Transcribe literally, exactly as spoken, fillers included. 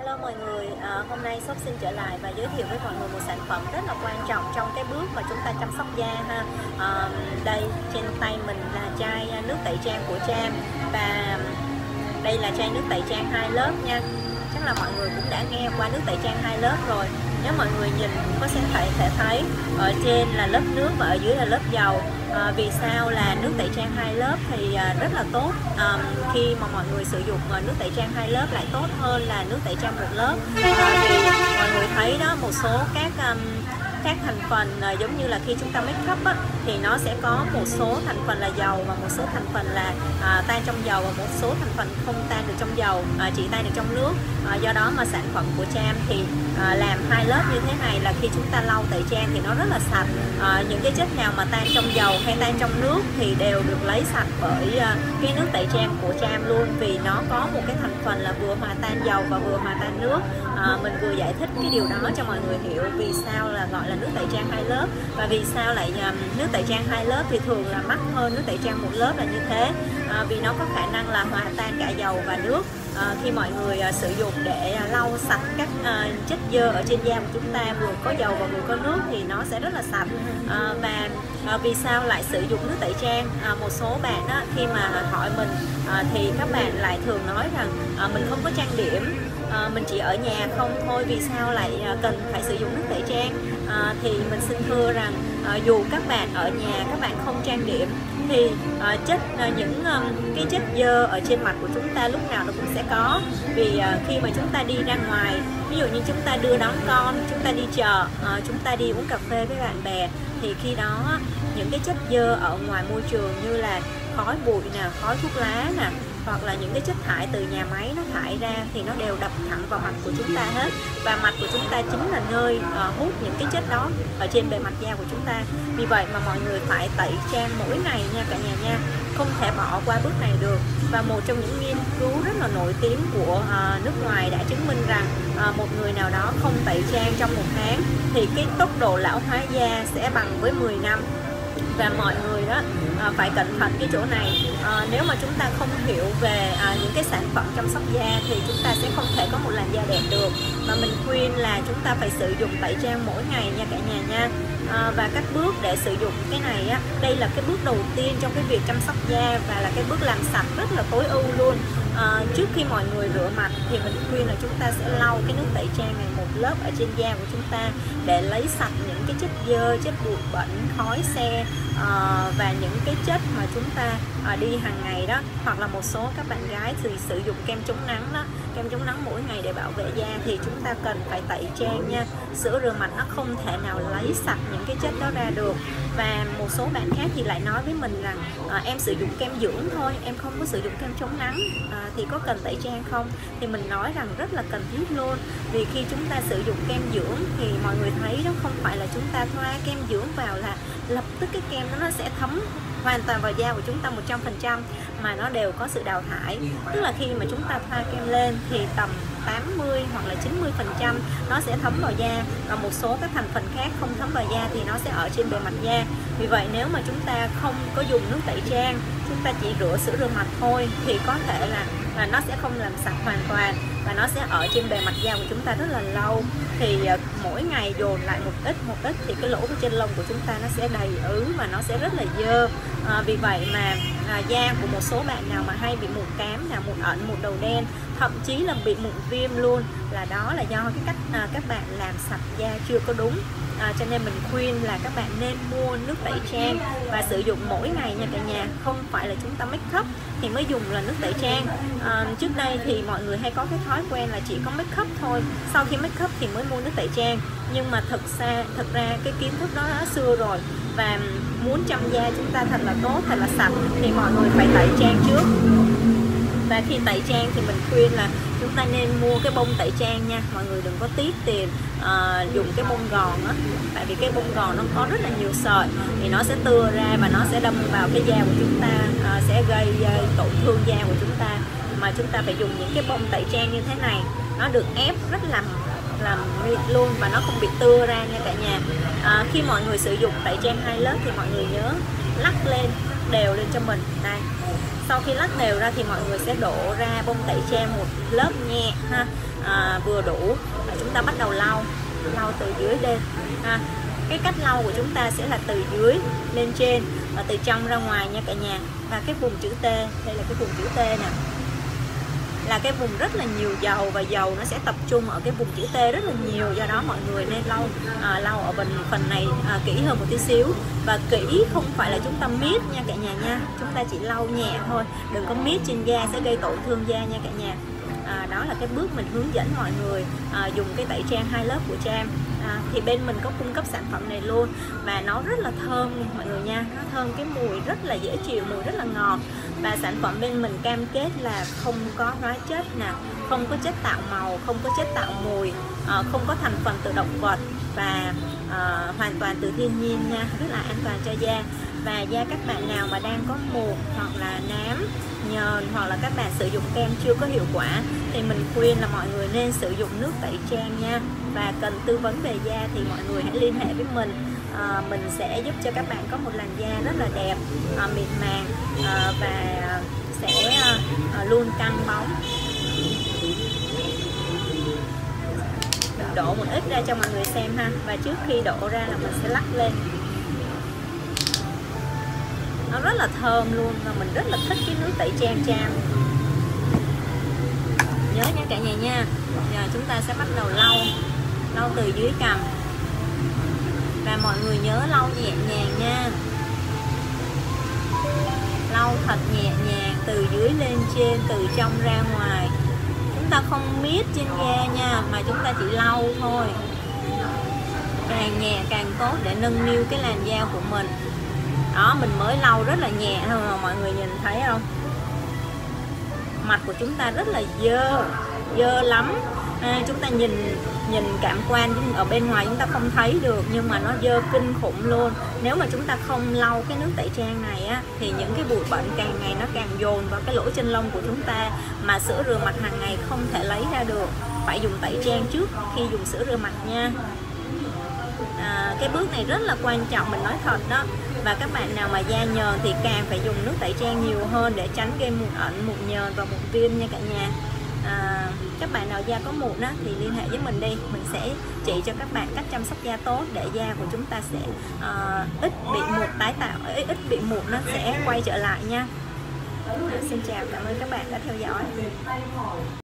Hello mọi người, à, hôm nay shop xin trở lại và giới thiệu với mọi người một sản phẩm rất là quan trọng trong cái bước mà chúng ta chăm sóc da ha. À, đây trên tay mình là chai nước tẩy trang của Trang và đây là chai nước tẩy trang hai lớp nha. Chắc là mọi người cũng đã nghe qua nước tẩy trang hai lớp rồi. Nếu mọi người nhìn cũng có sẽ thể, thể thấy ở trên là lớp nước và ở dưới là lớp dầu. À, vì sao là nước tẩy trang hai lớp thì à, rất là tốt. À, khi mà mọi người sử dụng à, nước tẩy trang hai lớp lại tốt hơn là nước tẩy trang một lớp. À, vì mọi người thấy đó, một số các um, các thành phần à, giống như là khi chúng ta make up á, thì nó sẽ có một số thành phần là dầu và một số thành phần là à, tan trong dầu và một số thành phần không tan được trong dầu, à, chỉ tan được trong nước. À, do đó mà sản phẩm của Trang thì à, làm hai lớp như thế này là khi chúng ta lau tẩy trang thì nó rất là sạch. À, những cái chất nào mà tan trong dầu hay tan trong nước thì đều được lấy sạch bởi à, cái nước tẩy trang của Trang luôn, vì nó có một cái thành phần là vừa hòa tan dầu và vừa hòa tan nước. À, mình vừa giải thích cái điều đó cho mọi người hiểu vì sao là gọi là nước tẩy trang hai lớp và vì sao lại um, nước tẩy trang hai lớp thì thường là mắc hơn nước tẩy trang một lớp là như thế. À, vì nó có khả năng là hòa tan cả dầu và nước. À, khi mọi người à, sử dụng để à, lau sạch các à, chất dơ ở trên da của chúng ta, vừa có dầu và vừa có nước thì nó sẽ rất là sạch. À, và à, vì sao lại sử dụng nước tẩy trang? À, một số bạn á, khi mà hỏi mình à, thì các bạn lại thường nói rằng à, mình không có trang điểm, à, mình chỉ ở nhà không thôi, vì sao lại à, cần phải sử dụng nước tẩy trang? À, thì mình xin thưa rằng à, dù các bạn ở nhà các bạn không trang điểm thì uh, chất uh, những um, cái chất dơ ở trên mặt của chúng ta lúc nào nó cũng sẽ có, vì uh, khi mà chúng ta đi ra ngoài, ví dụ như chúng ta đưa đón con, chúng ta đi chợ, uh, chúng ta đi uống cà phê với bạn bè, thì khi đó những cái chất dơ ở ngoài môi trường như là khói bụi nè, khói thuốc lá nè, hoặc là những cái chất thải từ nhà máy nó thải ra thì nó đều đập thẳng vào mặt của chúng ta hết, và mặt của chúng ta chính là nơi uh, hút những cái chất đó ở trên bề mặt da của chúng ta. Vì vậy mà mọi người phải tẩy trang mỗi ngày nha cả nhà nha, không thể bỏ qua bước này được. Và một trong những nghiên cứu rất là nổi tiếng của uh, nước ngoài đã chứng minh rằng uh, một người nào đó không tẩy trang trong một tháng thì cái tốc độ lão hóa da sẽ bằng với mười năm. Và mọi người đó à, phải cẩn thận cái chỗ này. À, nếu mà chúng ta không hiểu về à, những cái sản phẩm chăm sóc da thì chúng ta sẽ không thể có một làn da đẹp được. Mà mình khuyên là chúng ta phải sử dụng tẩy trang mỗi ngày nha cả nhà nha. À, và các bước để sử dụng cái này á, đây là cái bước đầu tiên trong cái việc chăm sóc da và là cái bước làm sạch rất là tối ưu luôn. À, trước khi mọi người rửa mặt thì mình khuyên là chúng ta sẽ lau cái nước tẩy trang này một lớp ở trên da của chúng ta để lấy sạch những cái chất dơ, chất bụi bẩn, khói xe à, và những cái chất mà chúng ta à, đi hàng ngày đó, hoặc là một số các bạn gái thì sử dụng kem chống nắng đó, kem chống nắng mỗi ngày để bảo vệ da thì chúng ta cần phải tẩy trang nha. Sữa rửa mặt nó không thể nào lấy sạch những cái chất đó ra được. Và một số bạn khác thì lại nói với mình rằng à, em sử dụng kem dưỡng thôi, em không có sử dụng kem chống nắng, à, thì có cần tẩy trang không? Thì mình nói rằng rất là cần thiết luôn. Vì khi chúng ta sử dụng kem dưỡng thì mọi người thấy đó, không phải là chúng ta thoa kem dưỡng vào là lập tức cái kem đó nó sẽ thấm hoàn toàn vào da của chúng ta một trăm phần trăm, mà nó đều có sự đào thải. Tức là khi mà chúng ta thoa kem lên thì tầm tám mươi hoặc là chín mươi phần trăm nó sẽ thấm vào da, và một số các thành phần khác không thấm vào da thì nó sẽ ở trên bề mặt da. Vì vậy nếu mà chúng ta không có dùng nước tẩy trang, chúng ta chỉ rửa sữa rửa mặt thôi thì có thể là, là nó sẽ không làm sạch hoàn toàn và nó sẽ ở trên bề mặt da của chúng ta rất là lâu. Thì uh, mỗi ngày dồn lại một ít một ít thì cái lỗ của trên lông của chúng ta nó sẽ đầy ứ và nó sẽ rất là dơ. À, vì vậy mà à, da của một số bạn nào mà hay bị mụn cám, là mụn ẩn, mụn đầu đen, thậm chí là bị mụn viêm luôn, là đó là do cái cách à, các bạn làm sạch da chưa có đúng. À, cho nên mình khuyên là các bạn nên mua nước tẩy trang và sử dụng mỗi ngày nha cả nhà, không phải là chúng ta make up thì mới dùng là nước tẩy trang. À, trước đây thì mọi người hay có cái thói quen là chỉ có make up thôi, sau khi make up thì mới mua nước tẩy trang, nhưng mà thật ra thật ra cái kiến thức đó đã xưa rồi. Và muốn chăm da chúng ta thật là tốt, thật là sạch thì mọi người phải tẩy trang trước. Và khi tẩy trang thì mình khuyên là chúng ta nên mua cái bông tẩy trang nha. Mọi người đừng có tiếc tiền à, dùng cái bông gòn á, tại vì cái bông gòn nó có rất là nhiều sợi thì nó sẽ tưa ra và nó sẽ đâm vào cái da của chúng ta, à, sẽ gây uh, tổn thương da của chúng ta. Mà chúng ta phải dùng những cái bông tẩy trang như thế này, nó được ép rất là làm mịn luôn và nó không bị tưa ra nha cả nhà. À, khi mọi người sử dụng tẩy trang hai lớp thì mọi người nhớ lắc lên đều lên cho mình đây, Sau khi lắc đều ra thì mọi người sẽ đổ ra bông tẩy trang một lớp nhẹ ha, à, vừa đủ. Và chúng ta bắt đầu lau, lau từ dưới lên ha. Cái cách lau của chúng ta sẽ là từ dưới lên trên và từ trong ra ngoài nha cả nhà. Và cái vùng chữ T, đây là cái vùng chữ T nè, là cái vùng rất là nhiều dầu, và dầu nó sẽ tập trung ở cái vùng chữ T rất là nhiều, do đó mọi người nên lau à, lau ở phần phần này à, kỹ hơn một tí xíu. Và kỹ không phải là chúng ta miết nha cả nhà nha, chúng ta chỉ lau nhẹ thôi, đừng có miết trên da sẽ gây tổn thương da nha cả nhà. À, đó là cái bước mình hướng dẫn mọi người à, dùng cái tẩy trang hai lớp của Trang. À, thì bên mình có cung cấp sản phẩm này luôn, và nó rất là thơm mọi người nha, nó thơm cái mùi rất là dễ chịu, mùi rất là ngọt. Và sản phẩm bên mình cam kết là không có hóa chất nè, không có chất tạo màu, không có chất tạo mùi, à, không có thành phần từ động vật, và à, hoàn toàn từ thiên nhiên nha, rất là an toàn cho da. Và da các bạn nào mà đang có mụn hoặc là nám, nhờn, hoặc là các bạn sử dụng kem chưa có hiệu quả thì mình khuyên là mọi người nên sử dụng nước tẩy trang nha. Và cần tư vấn về da thì mọi người hãy liên hệ với mình, à, mình sẽ giúp cho các bạn có một làn da rất là đẹp, à, mịn màng, à, và sẽ à, luôn căng bóng. Mình đổ một ít ra cho mọi người xem ha, và trước khi đổ ra là mình sẽ lắc lên. Nó rất là thơm luôn, và mình rất là thích cái nước tẩy trang Trang. Nhớ nha cả nhà nha. Giờ chúng ta sẽ bắt đầu lau, lau từ dưới cằm, và mọi người nhớ lau nhẹ nhàng nha, lau thật nhẹ nhàng từ dưới lên trên, từ trong ra ngoài. Chúng ta không miết trên da nha, mà chúng ta chỉ lau thôi, càng nhẹ càng tốt để nâng niu cái làn da của mình. Đó, mình mới lau rất là nhẹ thôi mà mọi người nhìn thấy không? Mặt của chúng ta rất là dơ, dơ lắm. À, chúng ta nhìn nhìn cảm quan ở bên ngoài chúng ta không thấy được, nhưng mà nó dơ kinh khủng luôn. Nếu mà chúng ta không lau cái nước tẩy trang này á, thì những cái bụi bẩn càng ngày nó càng dồn vào cái lỗ chân lông của chúng ta, mà sữa rửa mặt hàng ngày không thể lấy ra được. Phải dùng tẩy trang trước khi dùng sữa rửa mặt nha. À, cái bước này rất là quan trọng, mình nói thật đó. Và các bạn nào mà da nhờn thì càng phải dùng nước tẩy trang nhiều hơn để tránh gây mụn ẩn, mụn nhờn và mụn viêm nha cả nhà. À, các bạn nào da có mụn á, thì liên hệ với mình đi, mình sẽ chỉ cho các bạn cách chăm sóc da tốt để da của chúng ta sẽ uh, ít bị mụn tái tạo, ít, ít bị mụn nó sẽ quay trở lại nha. À, xin chào, cảm ơn các bạn đã theo dõi.